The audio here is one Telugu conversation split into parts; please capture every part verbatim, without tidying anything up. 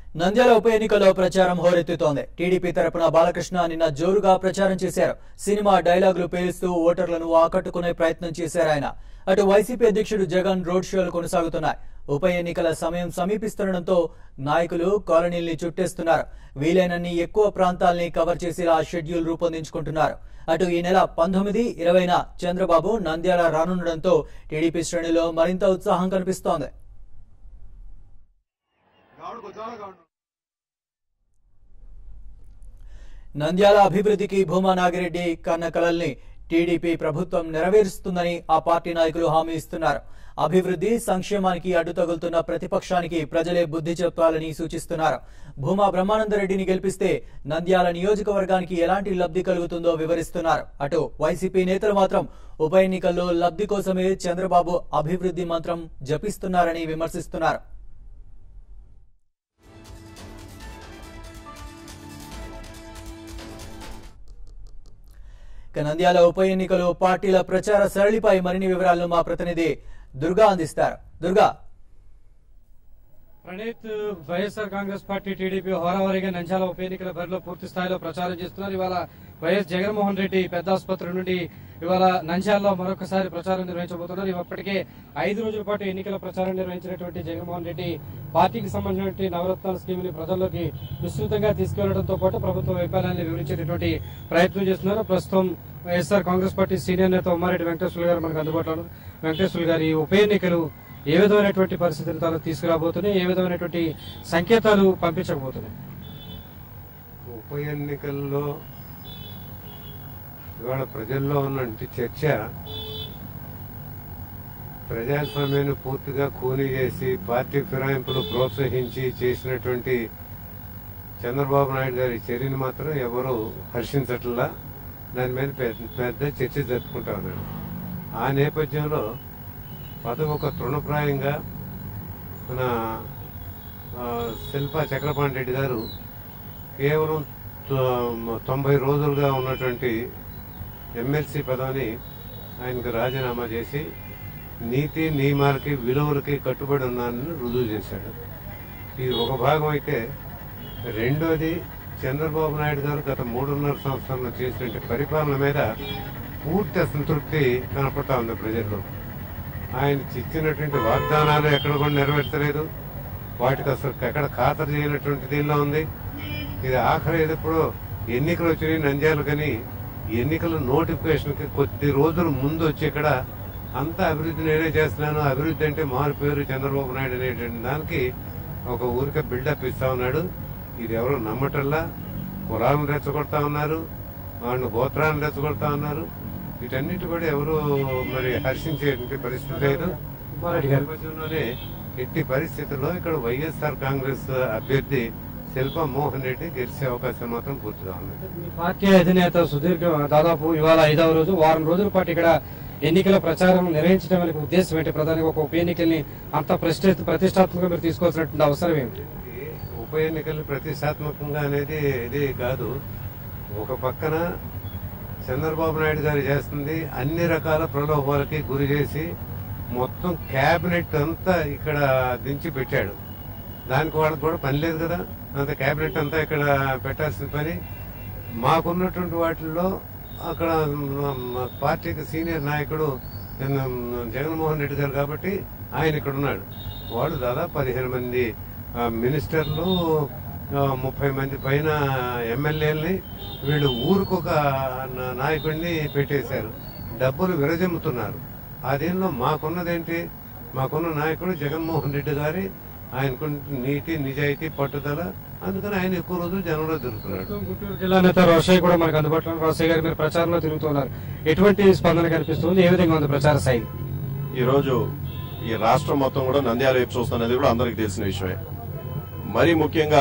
నంద్యాల ఉప ఎన్నికల్లో ప్రచారం హోరెత్తుతోంది. టీడీపీ తరపున బాలకృష్ణ నిన్న జోరుగా ప్రచారం చేశారు. సినిమా డైలాగులు పేలుస్తూ ఓటర్లను ఆకట్టుకునే ప్రయత్నం చేశారు ఆయన. అటు వైసీపీ అధ్యక్షుడు జగన్ రోడ్ షోలు కొనసాగుతున్నాయి. ఉప ఎన్నికల సమయం సమీపిస్తుండటంతో నాయకులు కాలనీల్ని చుట్టేస్తున్నారు. వీలైనన్ని ఎక్కువ ప్రాంతాల్ని కవర్ చేసేలా షెడ్యూల్ రూపొందించుకుంటున్నారు. అటు ఈ నెల పంతొమ్మిది ఇరవైన చంద్రబాబు నంద్యాల రానుండటంతో టీడీపీ శ్రేణిలో మరింత ఉత్సాహం కనిపిస్తోంది. నంద్యాల అభివృద్ధికి భూమా నాగిరెడ్డి కన్న కలల్ని టీడీపీ ప్రభుత్వం నెరవేరుస్తుందని ఆ పార్టీ నాయకులు హామీ ఇస్తున్నారు. అభివృద్ధి సంక్షేమానికి అడ్డు తగులుతున్న ప్రతిపక్షానికి ప్రజలే బుద్ధి చెప్పాలని సూచిస్తున్నారు. భూమా బ్రహ్మానందరెడ్డిని గెలిపిస్తే నంద్యాల నియోజకవర్గానికి ఎలాంటి లబ్ధి కలుగుతుందో వివరిస్తున్నారు. అటు వైసీపీ నేతలు మాత్రం ఉప ఎన్నికల్లో లబ్ధి కోసమే చంద్రబాబు అభివృద్ధి మంత్రం జపిస్తున్నారని విమర్శిస్తున్నారు. నంద్యాల ఉప ఎన్నికలు పార్టీల ప్రచార సరళిపై మరిన్ని వివరాలను మా ప్రతినిధి దుర్గా అందిస్తారు. Durga, Praneeth, YSR Congress party TDP హోరావరిగా నంద్యాల ఉప ఎన్నికల బరిలో పూర్తి స్థాయిలో ప్రచారం చేస్తున్నారు. ఇవాళ వైఎస్ జగన్మోహన్ రెడ్డి పెద్ద ఆసుపత్రి నుండి ఇవాళ నంద్యాలలో మరొకసారి ప్రచారం నిర్వహించబోతున్నారు. ఇప్పటికే ఐదు రోజుల పాటు ఎన్నికల ప్రచారం నిర్వహించినటువంటి జగన్మోహన్ రెడ్డి పార్టీకి సంబంధించినటువంటి నవరత్నాల స్కీమ్ ని ప్రజల్లోకి విస్తృతంగా తీసుకెళ్లడంతో పాటు ప్రభుత్వ వైఫల్యాన్ని వివరించేటటువంటి ప్రయత్నం చేస్తున్నారు. ప్రస్తుతం వైఎస్ఆర్ కాంగ్రెస్ పార్టీ సీనియర్ నేత ఉమ్మారెడ్డి వెంకటేశ్వర గారు మనకు అందుబాటులో. వెంకటేశ్వర గారు, ఈ ఉప ఎన్నికలు ఏ విధమైనటువంటి పరిస్థితులు తాను తీసుకురాబోతున్నాయి, ఏ విధమైనటువంటి సంకేతాలు పంపించకపోతున్నాయి? ఉప ఎన్నికల్లో ఇవాళ ప్రజల్లో ఉన్నటువంటి చర్చ ప్రజాస్వామ్యాన్ని పూర్తిగా కూనీ చేసి పార్టీ ఫిరాయింపులు ప్రోత్సహించి చేసినటువంటి చంద్రబాబు నాయుడు గారి చర్యను మాత్రం ఎవరు హర్షించట్లా. దాని మీద పెద్ద చర్చ జరుపుకుంటా ఉన్నారు. ఆ నేపథ్యంలో పదవి ఒక తృణప్రాయంగా మన శిల్పా చక్రపాణి రెడ్డి గారు కేవలం తొంభై రోజులుగా ఉన్నటువంటి ఎమ్మెల్సీ పదవిని ఆయనకు రాజీనామా చేసి నీతి నియమాలకి విలువలకి కట్టుబడి ఉన్నానని రుజువు చేశాడు. ఇది ఒక భాగం అయితే, రెండోది చంద్రబాబు నాయుడు గారు గత మూడున్నర సంవత్సరాల్లో చేసినటువంటి పరిపాలన మీద పూర్తి అసంతృప్తి కనపడతా ఉంది ప్రజల్లో. ఆయన ఇచ్చినటువంటి వాగ్దానాలు ఎక్కడ కూడా నెరవేర్చలేదు. వాటికి అసలు ఎక్కడ ఖాతరు చేయనటువంటి దీనిలో ఉంది. ఇది ఆఖరి ఎప్పుడు ఎన్నికలు వచ్చినాయి నంద్యాల, కానీ ఎన్నికల నోటిఫికేషన్కి కొద్ది రోజుల ముందు వచ్చి ఇక్కడ అంతా అభివృద్ధి నేనే చేస్తున్నాను, అభివృద్ధి అంటే మారు పేరు చంద్రబాబు నాయుడు అనేటువంటి దానికి ఒక ఊరికే బిల్డప్ ఇస్తా ఉన్నాడు. ఇది ఎవరు నమ్మటల్లా. కులాలను రెచ్చగొడతా ఉన్నారు, వాళ్ళని గోత్రాలను రెచ్చగొడతా ఉన్నారు. వీటన్నిటి కూడా ఎవరు మరి హర్షించేటువంటి పరిస్థితి లేదు. నేపథ్యంలోనే ఎట్టి పరిస్థితుల్లో ఇక్కడ వైఎస్ఆర్ కాంగ్రెస్ అభ్యర్థి శిల్పా మోహన్ రెడ్డి గెలిచే అవకాశం మాత్రం పూర్తిగా ఉంది. పార్టీ అధినేత సుదీర్ఘ దాదాపు ఇవాళ ఐదవ రోజు వారం రోజుల పాటు ఇక్కడ ఎన్నికల ప్రచారం నిర్వహించడం అనే ఉద్దేశం ఏంటి? ప్రధానంగా ఒక ఉప ఎన్నికల్ని అంత ప్రతిష్ట ప్రతిష్టాత్మకంగా మీరు తీసుకోవాల్సినటువంటి అవసరం ఏమిటి? ఉప ఎన్నికలు ప్రతిష్టాత్మకంగా అనేది ఇది కాదు. ఒక పక్కన చంద్రబాబు నాయుడు గారు చేస్తుంది అన్ని రకాల ప్రలోభాలకి గురి చేసి మొత్తం క్యాబినెట్ అంతా ఇక్కడ దించి పెట్టాడు. దానికి వాళ్ళకి కూడా పని లేదు కదా, అంత క్యాబినెట్ అంతా ఇక్కడ పెట్టాల్సిన పని. మాకున్నటువంటి వాటిల్లో అక్కడ పార్టీకి సీనియర్ నాయకుడు జగన్మోహన్ రెడ్డి గారు కాబట్టి ఆయన ఇక్కడ ఉన్నాడు. వాడు దాదాపు పదిహేను మంది మినిస్టర్లు, ముప్పై మంది పైన ఎమ్మెల్యేలని వీళ్ళు ఊరికొక నాయకుడిని పెట్టేశారు. డబ్బులు విరజిమ్ముతున్నారు. ఆ దీనిలో మాకున్నదేంటి? మాకున్న నాయకుడు జగన్మోహన్ రెడ్డి గారి, ఆయనకు నీతి నిజాయితీ పట్టుదల, అందుకని ఆయన ఎక్కువ రోజులు జనంలో తిరుగుతున్నాడు. గుంటూరు జిల్లా నేత రోషయ్య కూడా మనకు అందుబాటులో. రోషయ్య గారు, మీరు ప్రచారంలో తిరుగుతున్నారు, ఎటువంటి స్పందన కనిపిస్తుంది? ఏ విధంగా ఉంది ప్రచార శైలి? ఈ రోజు ఈ రాష్ట్రం మొత్తం కూడా నంద్యాల వైపు చూస్తున్నది కూడా అందరికి తెలిసిన విషయమే. మరీ ముఖ్యంగా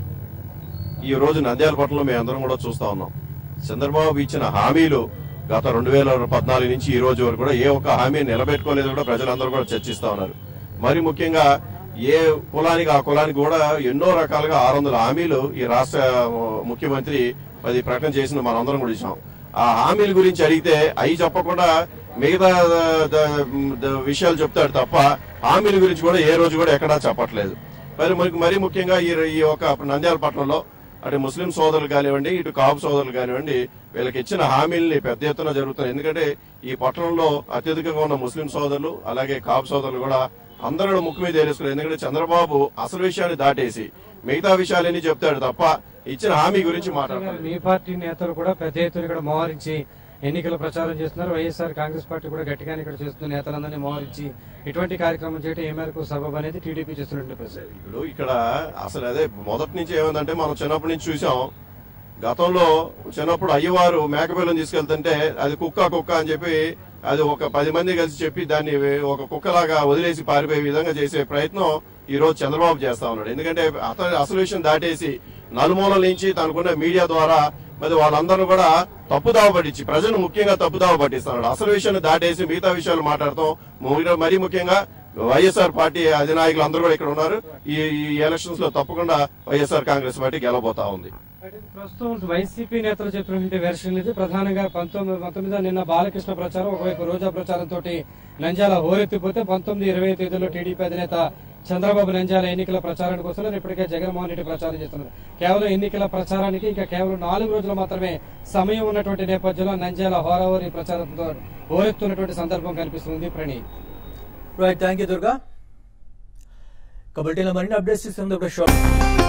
ఈ రోజు నంద్యాల పట్టణంలో మేము అందరం కూడా చూస్తా ఉన్నాం. చంద్రబాబు ఇచ్చిన హామీలు గత రెండు వేల పద్నాలుగు నుంచి ఈ రోజు వరకు కూడా ఏ ఒక్క హామీ నిలబెట్టుకోలేదు కూడా ప్రజలందరూ కూడా చర్చిస్తా ఉన్నారు. మరి ముఖ్యంగా ఏ కులానికి ఆ కులానికి కూడా ఎన్నో రకాలుగా ఆరు వందల హామీలు ఈ రాష్ట్ర ముఖ్యమంత్రి అది ప్రకటన చేసిన మనందరం కూడా ఇచ్చాం. ఆ హామీల గురించి అడిగితే అవి చెప్పకుండా మిగతా విషయాలు చెప్తాడు తప్ప హామీల గురించి కూడా ఏ రోజు కూడా ఎక్కడా చెప్పట్లేదు. మరి మరీ ముఖ్యంగా ఈ ఈ ఒక నంద్యాల పట్టణంలో అటు ముస్లిం సోదరులు కానివ్వండి, ఇటు కాపు సోదరులు కానివ్వండి, వీళ్ళకి ఇచ్చిన హామీల్ని పెద్ద ఎత్తున జరుగుతున్నాయి. ఎందుకంటే ఈ పట్టణంలో అత్యధికంగా ఉన్న ముస్లిం సోదరులు అలాగే కాపు సోదరులు కూడా అందరూ ముక్కు మీద ఏరేసుకున్నారు. ఎందుకంటే చంద్రబాబు అసలు విషయాన్ని దాటేసి మిగతా విషయాలన్నీ చెప్తాడు తప్ప ఇచ్చిన హామీ గురించి మాట్లాడారు. మీ పార్టీ నేతలు కూడా పెద్ద ఎత్తున ఇక్కడ మోహరించి ఎన్నికల ప్రచారం చేస్తున్నారు. వైఎస్ఆర్ కాంగ్రెస్ పార్టీ కూడా గట్టిగానే ఇక్కడ చేస్తున్న నేతలందరినీ మోహరించి ఇటువంటి కార్యక్రమం చేయడం ఏ మేరకు సబబు అనేది టీడీపీ చేస్తున్నట్టు ప్రశ్న. ఇప్పుడు ఇక్కడ అసలు అదే మొదటి నుంచి ఏమైందంటే మనం చిన్నప్పటి నుంచి చూసాం. గతంలో చిన్నప్పుడు అయ్యవారు మేకపిల్లని తీసుకెళ్తుంటే అది కుక్క కుక్క అని చెప్పి అది ఒక పది మంది కలిసి చెప్పి దాన్ని ఒక కుక్కలాగా వదిలేసి పారిపోయే విధంగా చేసే ప్రయత్నం ఈ రోజు చంద్రబాబు చేస్తా ఉన్నాడు. ఎందుకంటే అతను అసలు విషయం దాటేసి నలుమూలల నుంచి తనకున్న మీడియా ద్వారా మరి వాళ్ళందరూ కూడా తప్పుదావ పట్టించి ప్రజలు ముఖ్యంగా తప్పుదావ పట్టిస్తున్నాడు. అసలు విషయాన్ని దాటేసి మిగతా విషయాలు మాట్లాడతాం. మరీ ముఖ్యంగా వైఎస్ఆర్ పార్టీ అధినాయకులు అందరూ కూడా ఇక్కడ ఉన్నారు. ఈ ఎలక్షన్స్ లో తప్పకుండా వైఎస్ఆర్ కాంగ్రెస్ పార్టీ గెలబోతా ఉంది. ప్రస్తుతం వైసీపీ నేతలు చెప్పినటువంటి వెర్షన్ ఇది. ప్రధానంగా పంతొమ్మిది పంతొమ్మిది నిన్న బాలకృష్ణ ప్రచారం, ఒకవైపు రోజా ప్రచారంతో నంద్యాల హోరెత్తిపోతే పంతొమ్మిది ఇరవై తేదీలో టీడీపీ అధినేత చంద్రబాబు నంద్యాల ఎన్నికల ప్రచారానికి వస్తున్నారు. ఇప్పటికే జగన్మోహన్ రెడ్డి ప్రచారం చేస్తున్నారు. కేవలం ఎన్నికల ప్రచారానికి ఇంకా కేవలం నాలుగు రోజులు మాత్రమే సమయం ఉన్నటువంటి నేపథ్యంలో నంద్యాల హోరావోరి ప్రచారంతో హోరెత్తున్నటువంటి సందర్భం కనిపిస్తుంది. Praneeth right, thank you Durga. కబడ్డీలో మరిన్ని అప్డేట్స్ ఇస్తుంది.